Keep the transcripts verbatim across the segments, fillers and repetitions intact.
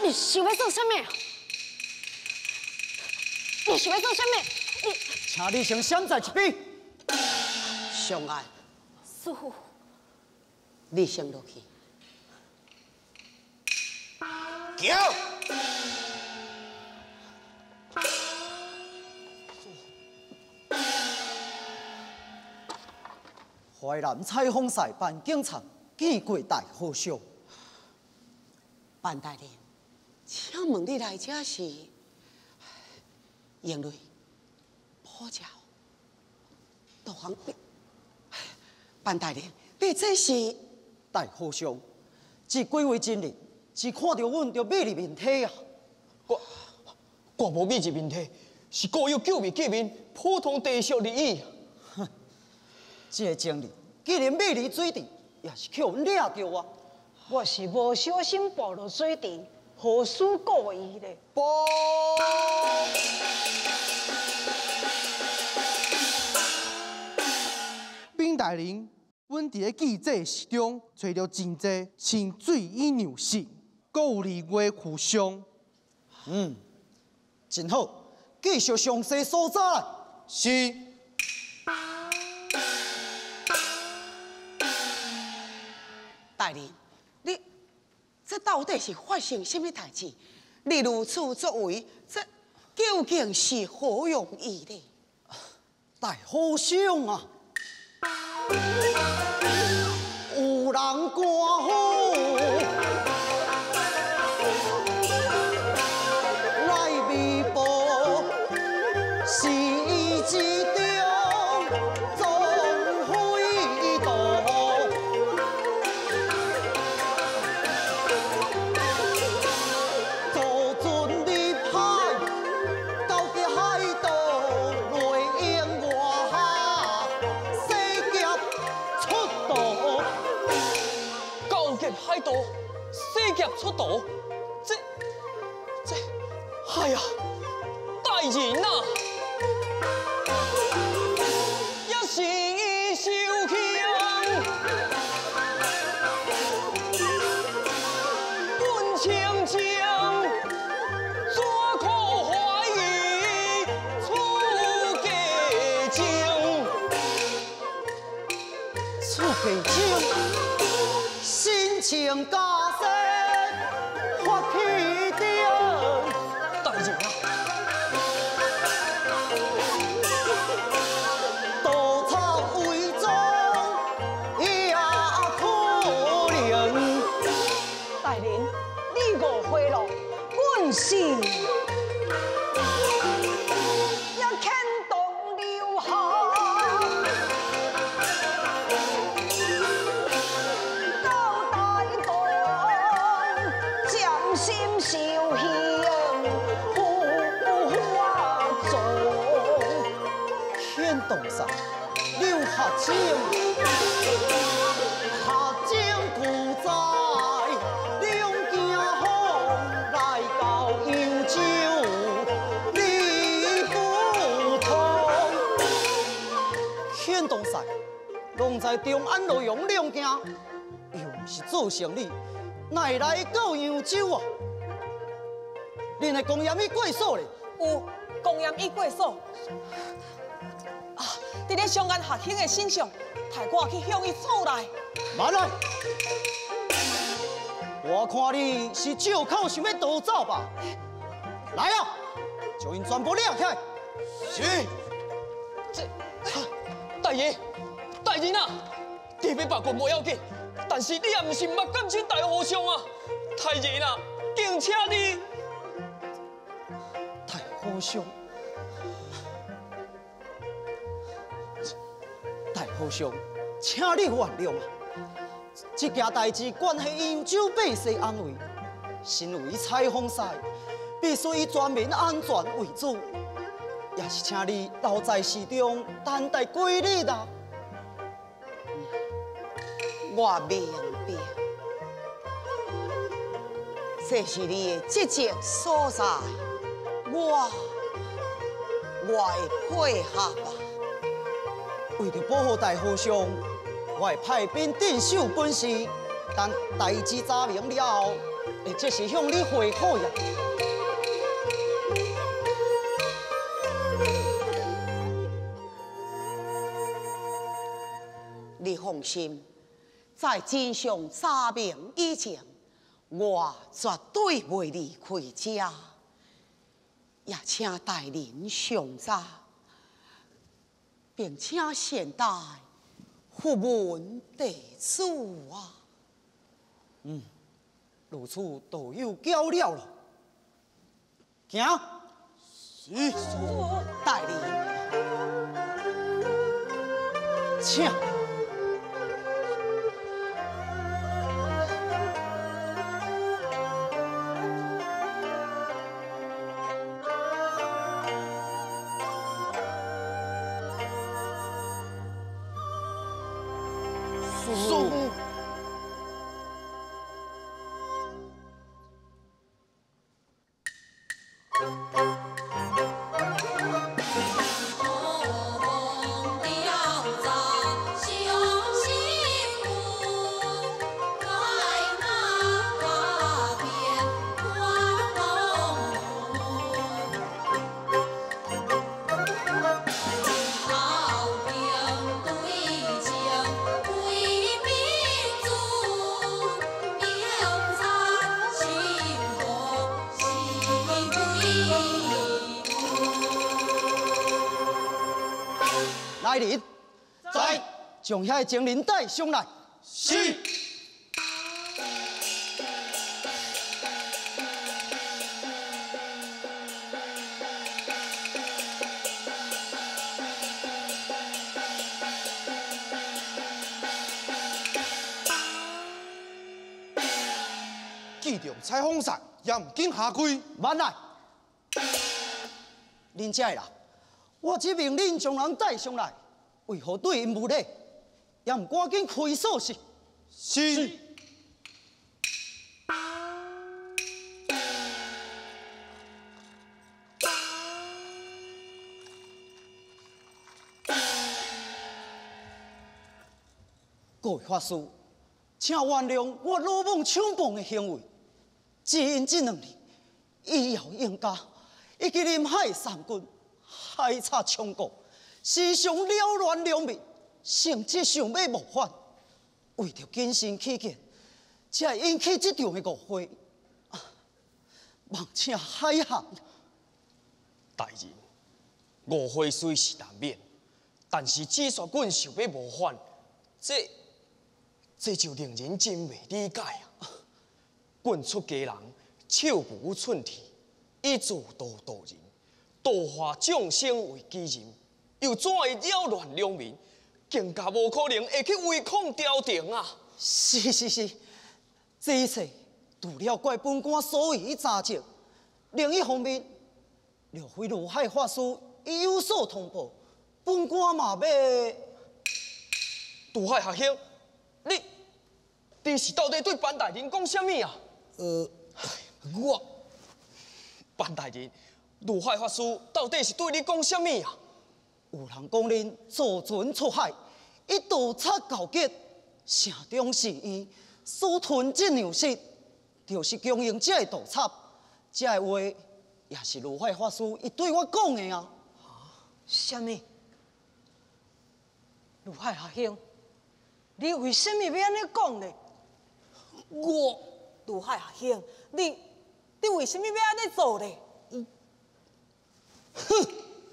你是要做啥物？你是要做啥物？你， 请你先闪在一边。 上岸， 师傅， 你先落去。 行。 淮南采访赛办警察见过大和尚。 范大人，请问你来这是？英瑞、破教、导航兵。范大人，你这是？ 大和尚，这几位真人是看到阮着美丽面体啊！ 我我无美丽面体，是故意救命革命，普通地俗利益。 哼，这个真人既然美丽水池，也是叫阮抓着啊！ 我是无小心暴露水池，何须故意咧？ 报！ 兵大人，阮伫咧记者室中找到真济清水以牛信，阁有二月互相。 嗯，真好，继续详细搜查。 是。 大人，你这到底是发生什么代志？你如此作为，这究竟是何用意呢？ 大和尚啊，有人赶好来微博，是一中总会道。做准你派，到底海盗内应外下，世劫出道。 高级海盗，世劫出道，这这，哎呀，大人啊！也是伊受强，阮清江怎可怀疑出家情？ 出家情，心情加深，发起点。 大人啊！ 盗贼伪装也可能。 大人，你误会了，阮是也牵动流行，到大洞匠心受刑不化众。 天洞上留下情，下井故在，两件好来到扬州，理不通。天洞上拢在中安路用两件，又不是做生意，哪会来到扬州啊？恁的公园已过锁咧？ 有公园已过锁。啊，伫咧上岸学兴的身上，带我去向伊走来。 慢来！我看你是借口想要逃走吧？来啊，将因全部抓起来！ 是。这，大爷，大人啊，你要别棍无要紧，但是你也不是目感情大和尚啊，大人啊，敬请你。 大和尚，大和尚，请你原谅啊！这件代志关系扬州百姓安危，身为采访赛，必须以全民安全为主。也是请你留在市中等待归日啦。 我明白，这是你的职责所在，我我会配合吧。 为了保护大和尚，我会派兵镇守本市， 但代志查明了后，会即是向你回复呀。 你放心，在真相查明以前，我绝对袂离开家。也请带您上早，并请先代副门地主啊。 嗯，如此都有交了了。行， 是，带领， 请。 叔， 来人，在将遐精灵带上来。 是。记着采访赛，严禁下跪。 慢来，恁这人，我只命恁将人带上来，为何对因无礼？也唔赶紧开锁匙。 是。 各位法师，请原谅我鲁莽抢棒的行为。只因这两日，以后应家以及临海三军海贼冲国，时常扰乱良民，甚至想要谋反。为着谨慎起见，才会引起这场的误会。啊，望请海涵。 大人，误会虽是难免，但是紫砂棍想要谋反，这这就令人真袂理解啊！棍出家人，手无寸铁，以自度度人，度化众生为己任，又怎会扰乱良民？更加无可能会去违抗朝廷啊！ 是是是，这一切除了怪本官所为查证，另一方面，若非如海法师已有所通报，本官嘛要。 杜海学兄，你你是到底对班大人讲什么啊？ 呃， 我班大人，陆海法师到底是对你讲什么啊？ 有人讲恁坐船出海，一度插交结，城中是伊所吞这粮食，就是供应这个盗插，这个话也是陆海法师伊对我讲的啊。 什么？陆海学兄，你为什么要安尼讲呢？ 我陆海学兄，你你为什么要安尼做呢？ 哼！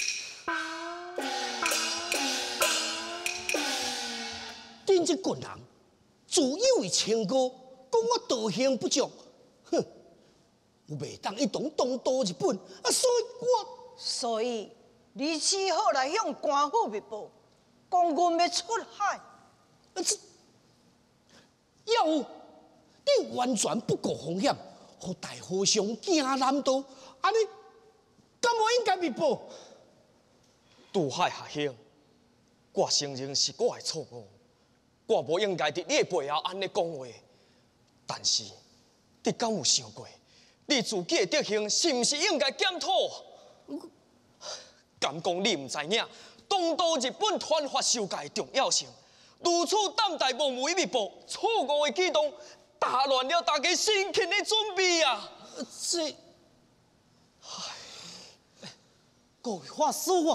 恁这群人自以为清高，讲我道行不彰，哼！我袂当一同东渡日本，啊，所以我所以你只好来向官府密报，讲阮要出海。 啊这要有你完全不顾风险，和大和尚行南道，安尼敢无应该密报？ 杜海学兄，我承认是我的错误，我无应该伫你的背后安尼讲话。但是，你敢有想过，你自己的德行是毋是应该检讨？敢讲你毋知影东渡日本传法修戒的重要性？ 如此胆大妄为一步，错误的举动，打乱了大家辛勤的准备啊！ 这， 各位法师啊，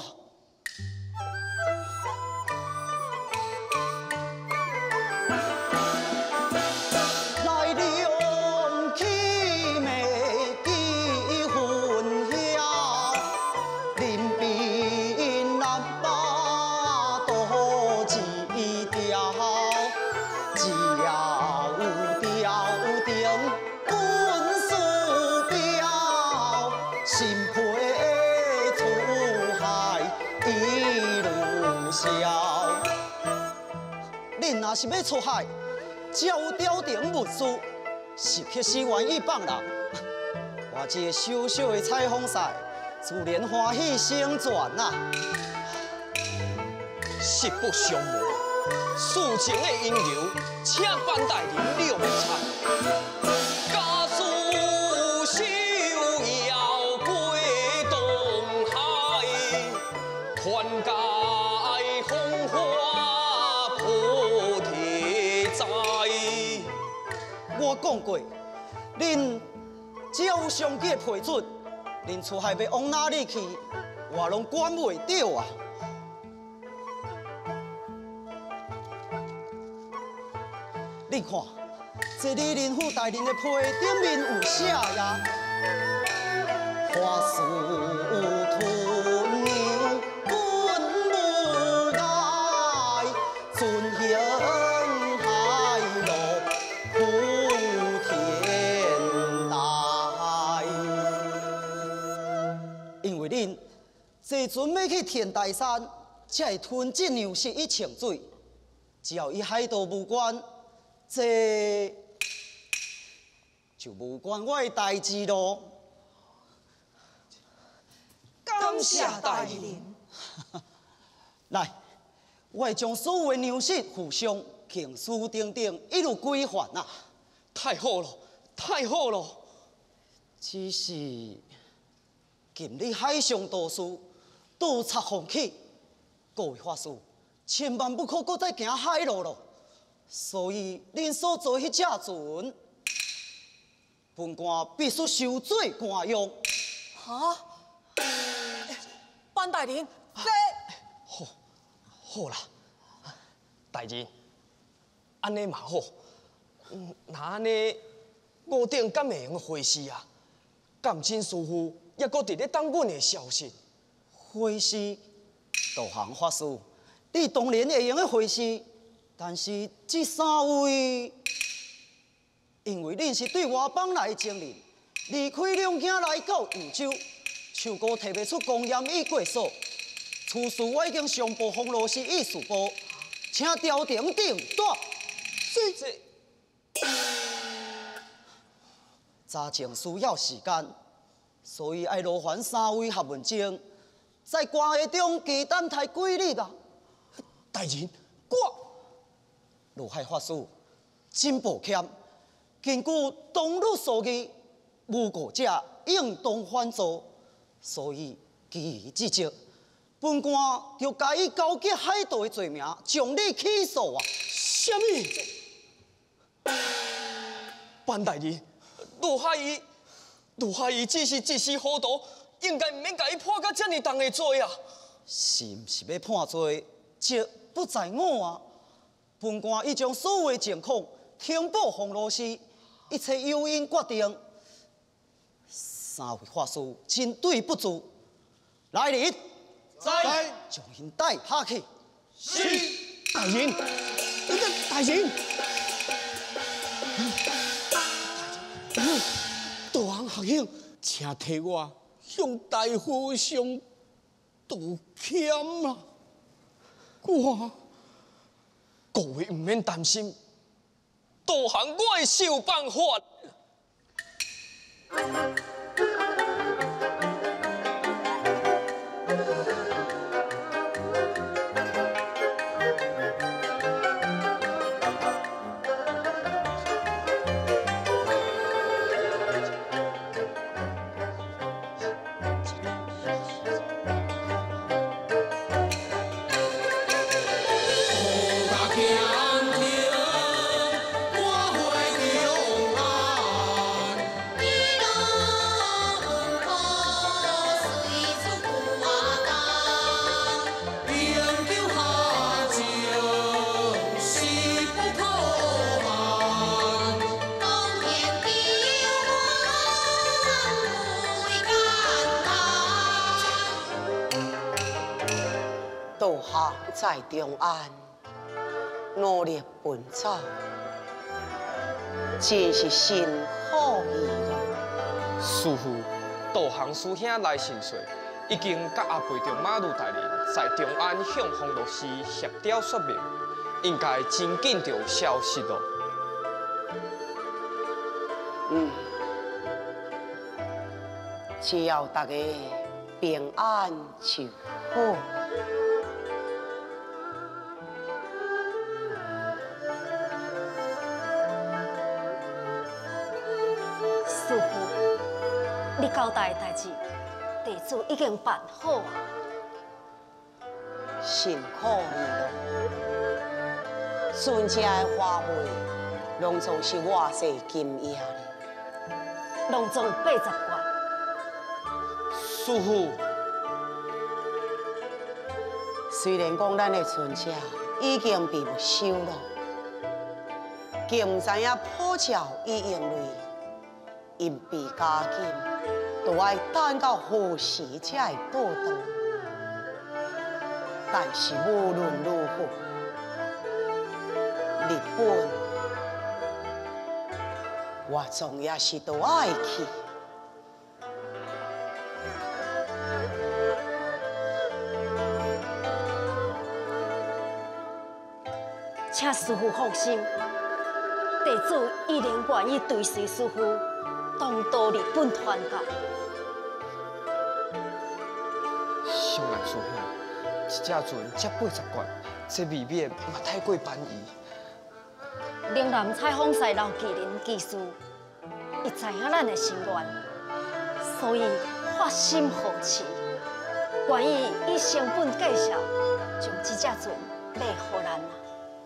来两起眉记魂晓，临边南巴多几条，只要吊定本事表，心配出海一路消。恁若是要出海，照吊定文书，是确实愿意放人。我这个小小的采访赛，自然欢喜成全呐。 实不相瞒，事情的因由，请班大人谅解。家属逍遥归东海，宽盖风华菩提在。 我讲过，恁只要有上级的批准，恁出海要往哪里去，我拢管袂着啊。你看，这李林甫大人的批顶面有写呀，花树吞牛本无碍，尊行海路普天台。因为恁这阵要去天台山，才会吞这粮食以清水，只要与海盗无关。这就无关我的代志咯。 感谢大人。 来，我会将所有的粮食附上庆书等等，一路归还啊！ 太好了，太好了！ 只是今日海上大事，倒插风起，各位法师，千万不可搁再行海路咯。所以，恁所做迄只船，本官必须收罪官用。 哈？班大人，这好，好啦，大人，安尼嘛好。嗯，那安尼，五点敢会用回事啊？甘真师傅也搁伫咧等阮的消息。 回事，道行法师，你当然会用的回事。但是这三位，因为恁是对外邦来证人，离开两囝来到扬州，手哥提袂出公验已过所，此事我已经上报洪罗氏艺术部，请调停定夺。 这这， 查证需要时间，所以爱劳烦三位合文证，在关下中鸡等待几日啊！ 大人， 我。罗海法师真抱歉，根据东律所议，诬告者应当犯罪，所以基于这则，本官就加以勾结海盗的罪名，将你起诉啊！ 什么？ 班大人，罗海伊，罗海伊只是一时糊涂，应该唔免甲伊判到这么重的罪啊！ 是毋是要判罪，这不在我啊！本官已将所有的情况通报洪罗氏，一切诱因决定。三位法师真对不住，来人， 在将因带下去。 是大人，那个大人，大行学兄，请替我向大和尚道歉啊！我。各位唔免担心，道行我会想办法。 家在中安努力奔走，真是辛苦伊了。 师父，导航师兄来信说，已经甲阿伯中马路大人在中安向洪律师协调说明，应该真紧就有消息咯。 嗯，只要大家平安就好。 师父，你交代的代志，地主已经办好啊。 辛苦你了，孙家的花费，拢总是我这金额咧。 拢总八十贯。 师父， 虽然讲咱的存折已经被没收了，却唔知影普照伊用类因被加紧，都爱等到何时才会报到。但是无论如何，日本我总也是都爱去。 请师父放心，地主依然愿意追随师父，同到日本团购。 上岸师兄，一只船才八十贯，这未免嘛太过便宜。 岭南采访赛老技能技师，伊知影咱的心愿，所以发心扶持，愿意以成本计价，将这只船卖予咱啊。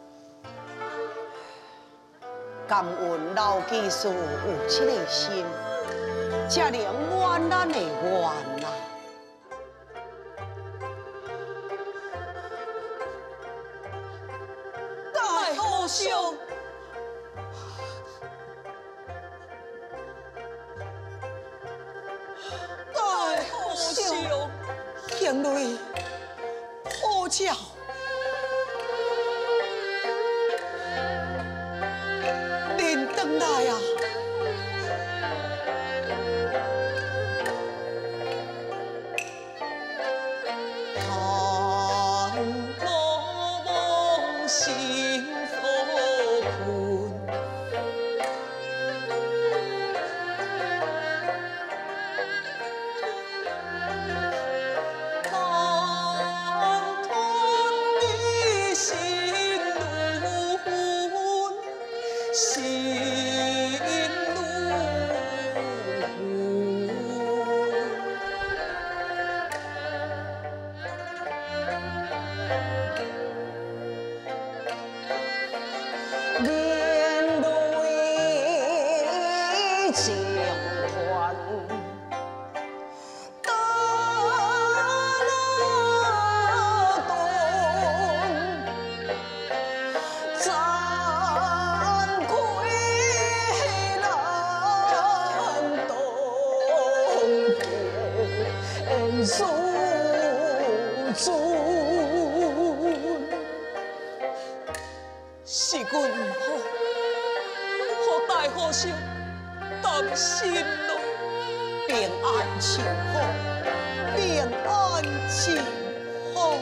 感恩老技师有这个心，才能圆咱的愿呐。 大和尚，大和尚， 行雷，普照。恁回来啊！ 盼我梦醒所困，难吞你心路心路。面对情团，大了东，咱归南东天苏尊。是阮唔好，互大和尚担心咯。 平安就好，平安就好。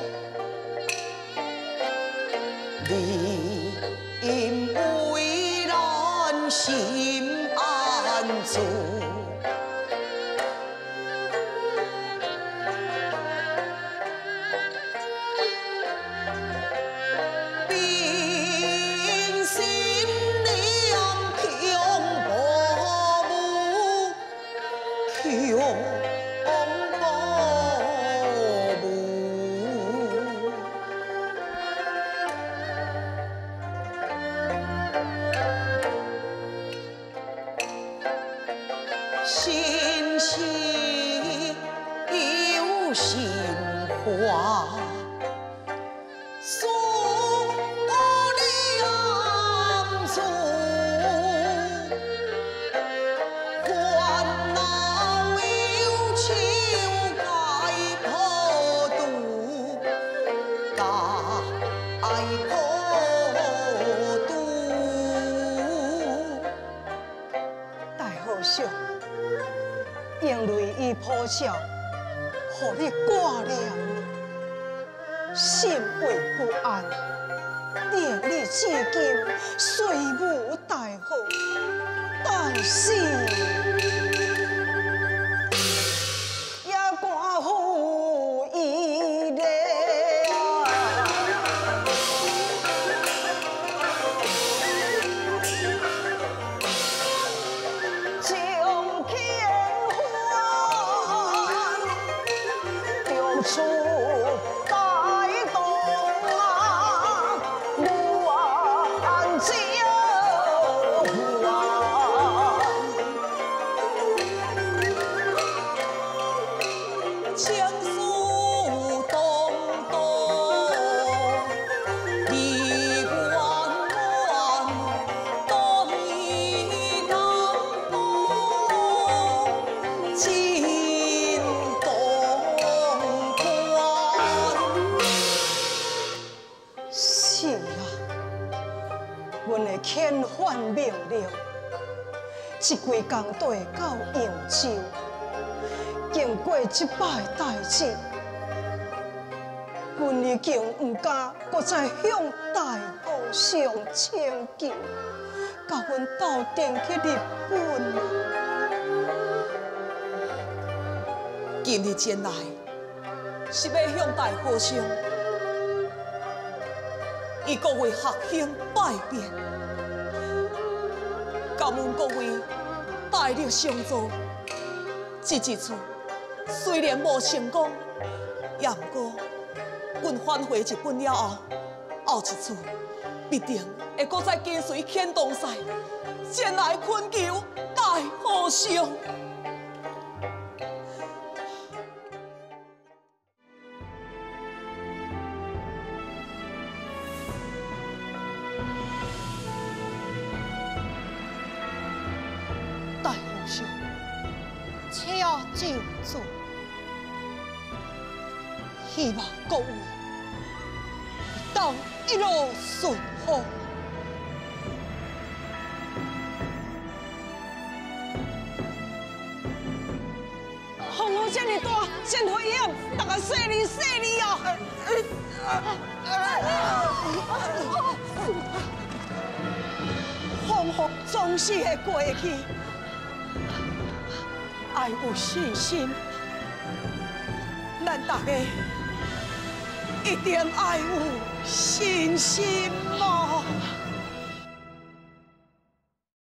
你因为咱心安住。并心念强保姆，强保姆。心系有心话。 上，因为伊破晓，互你挂念，心怀不安，连你至今虽无大好，但是也关乎伊咧。出大动啊，乱叫啊！情书动动，离远远，多意难忘，情动。是啊，阮的遣返命令，一规工地到扬州，经过即摆代志，阮已经毋敢搁再向大河上请求，甲阮斗阵去日本。 今日前来是要向大和尚。伊各位学兄拜遍，感恩各位大力相助。这一次虽然无成功，也毋过，阮返回日本了后，后一次必定会搁再跟随遣唐使前来恳求大和尚。大和尚，且就坐，希望各位当一路顺风。风雨这么大，真危险，大家细哩细哩啊！风雨总是会过去。爱有信心，咱大家一定爱有信心嘛。